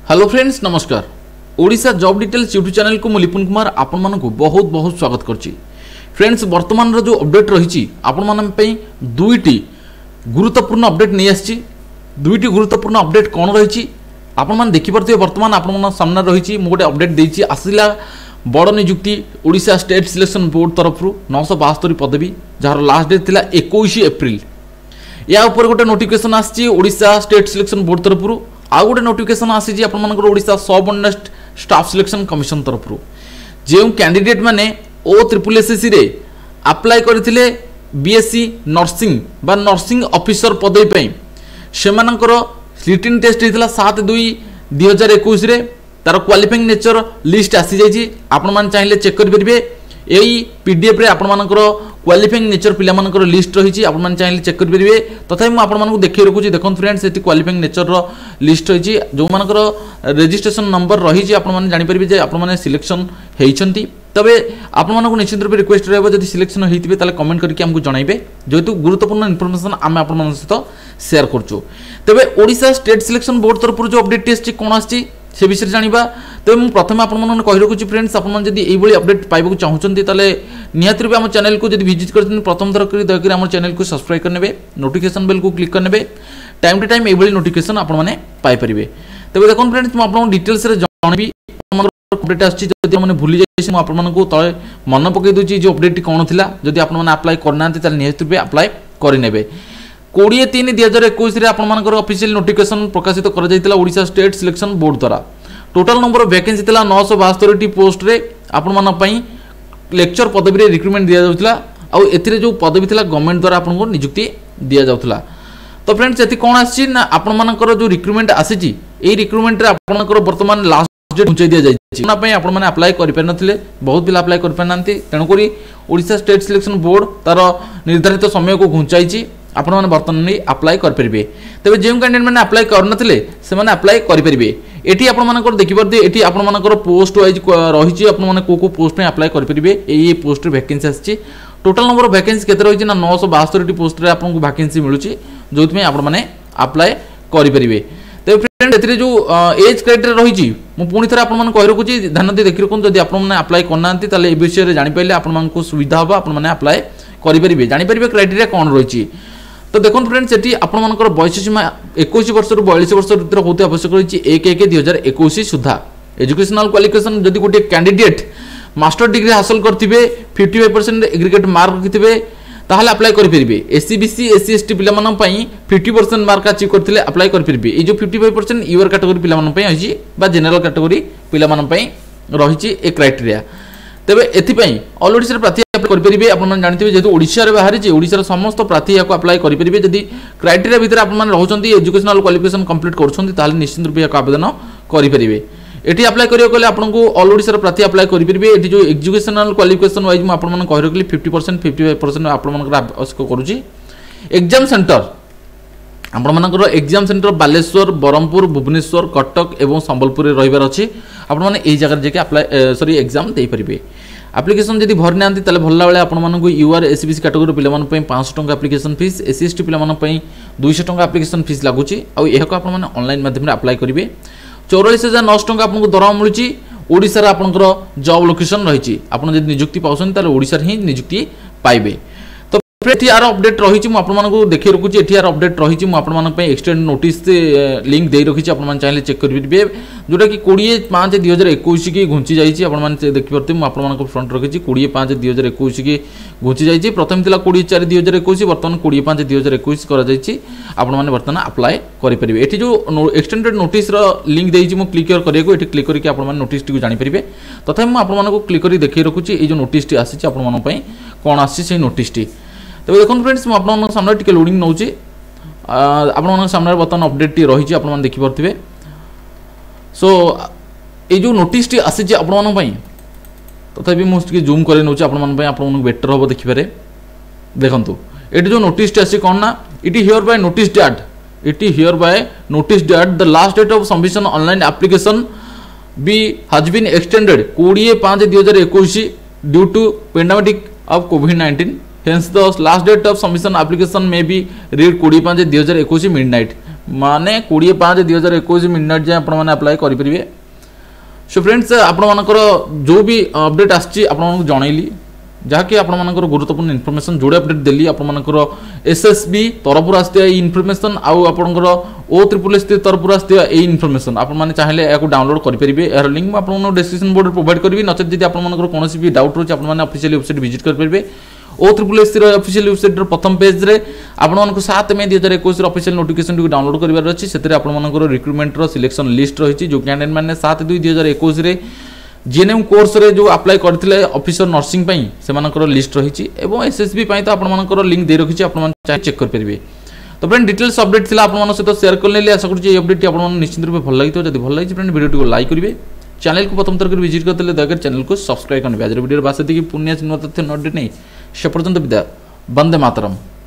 Hello friends नमस्कार। Odisha job details YouTube channel को मु लिपुन कुमार आपण मानकु बहुत बहुत स्वागत करछि। फ्रेंड्स वर्तमान रो जो अपडेट रही आपण मान पे दुईटी गुरुत्वपूर्ण अपडेट नहीं आछि। दुईटी गुरुत्वपूर्ण अपडेट कौन रही आपण मान देखि परथे। वर्तमान आपण मान सामने रही मु गोटे अपडेट देछि। आसिला बड़ नियुक्ति ओडिशा स्टेट सिलेक्शन बोर्ड तरफ 972 पदवी जार लास्ट डेट थिला 21 एप्रिल। या ऊपर गोटे नोटिफिकेशन आछि ओडिशा स्टेट सिलेक्शन बोर्ड तरफ। आउ गोटे नोटिफिकेशन आसी आपंकर Odisha subordinate staff selection commission तरफ जो कैंडिडेट माने OSSC रे अप्लाई करथिले बीएससी नर्सिंग बा नर्सिंग ऑफिसर पदवी पई सेमानकर रिटन टेस्ट हेतला 7/2/2021 रे तार क्वालिफाइंग नेचर लिस्ट आसी जाइछि। आपण मान चाहिले चेक कर परिबे। एई पीडीएफ रे आपण मानकर क्वालिफाइंग नेचर पिला मानकर लिस्ट रही आपण मान चाहिले चेक कर परिबे। तथापि मु आपण मानकु देखि रखुछि। देखन फ्रेंड्स एति क्वालिफाइंग नेचर रो लिस्ट रही जो मानकर रजिस्ट्रेशन नंबर रही आपण मान जानि परिबे जे आपण माने सिलेक्शन हेइछंती। तबे आपण मानकु निश्चित रूप रिक्वेस्ट रहबो जदि सिलेक्शन हेइतिबे ताले कमेंट करके हमकु जणाइबे जेतु गुरुत्वपूर्ण इन्फॉर्मेशन आमे आपण मान सहित शेयर करछु। तबे ओडिशा स्टेट सिलेक्शन बोर्ड तरफ जो अपडेट टेस्ट कोन आछि से विषय जानिबा। तो मुझे प्रथम आपने कही रखुच्छी फ्रेंड्स आपड़ी यही अपडेट पाइबा चाहते निहत रूप आम चैनल को जब विजिट करते प्रथम थर दयाकोरी आम चैनल को सब्सक्राइब करने नोटिफिकेशन बेल को क्लिक करने टाइम टू टाइम यही नोटिफिकेशन आपने पाइपर। तब देखो फ्रेंड्स मुझे डिटेल्स जनबी अपडेट आने भूली जाइए मुझे तले मन पकई दूसरी जो अपडेट कौन थी जदि आपने अप्लाई करना निहत रूप अप्लाई करेंगे। 20/3/2021 आपर ऑफिशियल नोटिफिकेशन प्रकाशित कर ओडिशा स्टेट सिलेक्शन बोर्ड द्वारा टोटल नंबर ऑफ वैकेंसी थिला 972 पोस्ट रे आपण मन पई लेक्चर पदवी रे रिक्रूटमेंट दिया जाउतला। आ एथिरे जो पदवी थिला गवर्नमेंट द्वारा आपन को नियुक्ति दिया जाउतला। तो फ्रेंड्स एथि कोन आछि ना आपण मानकर जो रिक्रूटमेंट आसीची एई रिक्रूटमेंट रे आपनकर वर्तमान लास्ट डेट पहुंचाई दिया जाइछि। ना पई आपण माने अप्लाई करि पर नथिले बहुत पिला अप्लाई करि पर नांती तेनु करी ओडिशा स्टेट सिलेक्शन बोर्ड तार निर्धारित समय को घुंचाइछि। आपण माने वर्तमान अप्लाई कर परिबे। तबे जे कैंडिडेट माने अप्लाई करनथिले से माने अप्लाई करि परिबे। एठी आपण मानकर देखि परदे एठी आपण मानकर पोस्ट वाइज रहिछि आपण माने को पोस्ट में अप्लाई करि परिबे। एई पोस्ट रे वैकेंसी आछि। टोटल नंबर ऑफ वैकेंसी केते रहिछि ना 972 पोस्ट रे आपन को वैकेंसी मिलुछि जोथि में आपण माने अप्लाई करि परिबे। तबे फ्रेंड एथिरे जो एज क्राइटेरिया रहिछि मु पुनी थरा आपण माने कहि रखुछि ध्यान दे देखि रखुन जदि आपण माने अप्लाई करनांती ताले ए विषय रे जानि पाइले आपण मानकु सुविधा होबा आपण माने अप्लाई करि परिबे जानि परिबे क्राइटेरिया कोन रहिछि। तो देखो फ्रेंड्स ये आपर बयस सीमा 21 वर्ष 42 वर्ष भर होते आवश्यक रही 1/1/2021 सुधा। एजुकेशनल क्वालिफिकेशन जदि गोटे कैंडिडेट मास्टर डिग्री हासिल करथिबे 55% एग्रीगेट मार्क रखिथिबे ताहले अप्लाई करि परिबे। एससी बीसी एससी एसटी पिला मानन पई 50% मार्क अचीव करथिले अप्लाई करि परिबे। ए जो 55% यूआर कैटेगरी पिला मानन पई आछि बा जनरल कैटेगरी पिला मानन पई रहिछि ए क्राइटेरिया। तेबे एथिपई ऑल ओडिशा प्रार्थी अप्लाई करि परिबे। आपण मन जानथिबे जेतु ओडिशा रे बाहर जे ओडिशा रे समस्त प्रार्थी याको अप्लाई करि परिबे। जदि क्राइटेरिया भितर आपण मन रहउछन्ती एजुकेशनल क्वालिफिकेशन कंप्लीट करछन्ती ताले निश्चित रूप याको आवेदन करि परिबे। एठी अप्लाई करियो कले आपनको ऑल ओडिशा रे प्रार्थी अप्लाई करि परिबे। एठी जो एजुकेशनल क्वालिफिकेशन वाइज म आपण मन कहि रखली 50% 55% आपण मन आवश्यक करूची। एग्जाम सेंटर आपण मानकर एग्जाम सेंटर बालेश्वर ब्रह्मपुर भुवनेश्वर कटक एवं संबलपुर रे रहिबार अछि। आपण माने एही जगह जेके अप्लाई सॉरी एग्जाम देई परिबे। एप्लिकेशन जदि भरि नांती ताले भल्ला बेले आपण मानकु यूआर एसबीसी कैटेगरी पिला मन पई 500 टंका एप्लिकेशन फीस एससी एसटी पिला मन पई 200 टंका एप्लिकेशन फीस लागुची। आ एहको आपण माने ऑनलाइन माध्यम रे अप्लाई करिवे। 44900 टंका आपनको दरमा मिलुची। ओडिसा रे आपनकर जॉब लोकेशन रहिची। आपण जदि नियुक्ति पाउसन ताले ओडिसा रे ही नियुक्ति पाइबे। एठी आर अपडेट रही मुझे देखिए रखुच्छी। एठी आर अपडेट रही मुझे एक्सटेंड नोटिस लिंक दे रखी आप चाहिए चेक करेंगे जोटा कि 20/5/2021 की घुंची जाइए। देखिए मुझे फ्रंट रखी 20/5/2021 की घुंची जाइए। प्रथम थी 20/4/2021 बर्तमान 20/5/2021 कर बर्तमान अप्लाई करेंगे। ये जो एक्सटेंडेड नोटिस लिंक देती मुझे क्लिक करिए क्लिक करके आप नोटिस टी जानीपर। तथा मुझे क्लिक कर देखिए रखुच्छी ये जो नोटिस टी आसी कौन आसी नोटिस टी। तब देखो फ्रेंड्स मुझे सामने टिके लोडिंग नौचे आपण सामने बर्तमान अपडेट टी रही आप देखिपे। सो ये जो नोटिस टी आसी आपण तथापि मुझे जूम कर नौचे आपण बेटर हम देखिपारे। देखो ये जो नोटिस टी आसी कौन ना it hereby notice that the last date of submission online application be has been extended 20/5/2021 due to pandemic of कोविड-19। Hence the last date of submission application may be read 20/5/2021 midnight माने 20/5/2021 midnight जाए आपण मैंने apply करेंगे। So friends आपण मानकर जो भी अपडेट आसी आपको जनइली जहाँकि आपर गुरुत्वपूर्ण इनफर्मेशन जोड़े अपडेट देली आपर एसएसबी तरफ आसता इनफर्मेशन आपर OSSS तरफ आसता इनफर्मेशन आपने चाहिए या डाउनलोड करेंगे। यार लिंक मुझे डिस्क्रिप्शन बोर्ड प्रोवाइड करी नचेत जब आपर कौन भी डाउट रोचे आपने ऑफिशियल वेबसाइट विजिट करेंगे। OSSS ऑफिशियल वेबसाइट प्रथम पेज रे आपको 7 मई 2021 ऑफिशियल नोटिफिकेशन डाउनलोड कर अच्छी से रिक्रुटमेंट सिलेक्शन लिस्ट रही जो कैंडिडेट मैंने 7/2/2021 रे जीएनएम कोर्स रे जो अप्लाई करथिले ऑफिसर नर्सिंग पई सेमानकर लिस्ट रही एवं एसएसबी पई तो आपनकर लिंक दे रखी आपन चाहे चेक कर परिबे। तो फ्रेंड डिटेल्स अपडेट थिला आपन सहित शेयर कर लेली आशा करछि अपडेट आपन निश्चित रूप भल लागितो जदि भल लागि फ्रेंड वीडियो को लाइक करिवे चैनल को प्रथम थर विजिट करते दयाकर चैनल को सब्सक्राइब करने आज वीडियो बास पुण्य चिन्ह तथ्य अपडेट नहीं से पर्यंत विदा वंदे मातरम।